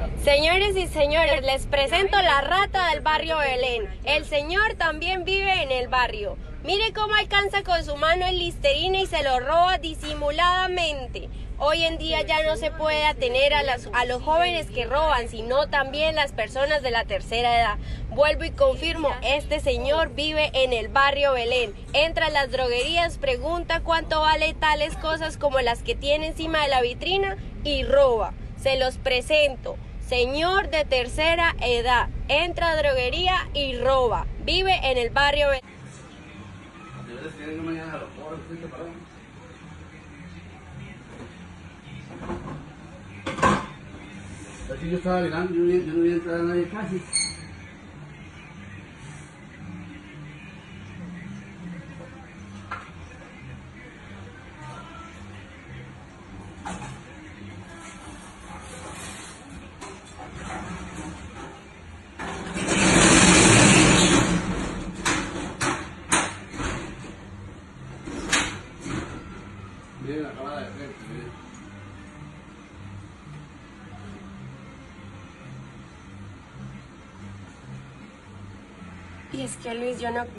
Señores y señores, les presento la rata del barrio Belén. El señor también vive en el barrio. Mire cómo alcanza con su mano el Listerine y se lo roba disimuladamente. Hoy en día ya no se puede atener a los jóvenes que roban, sino también las personas de la tercera edad. Vuelvo y confirmo, este señor vive en el barrio Belén. Entra a las droguerías, pregunta cuánto vale tales cosas como las que tiene encima de la vitrina y roba. Se los presento. Señor de tercera edad, entra a droguería y roba. Vive en el barrio Belén. Así yo estaba mirando, yo no vi entrar a nadie casi. Miren la cámara de frente, miren. Y es que Luis, yo no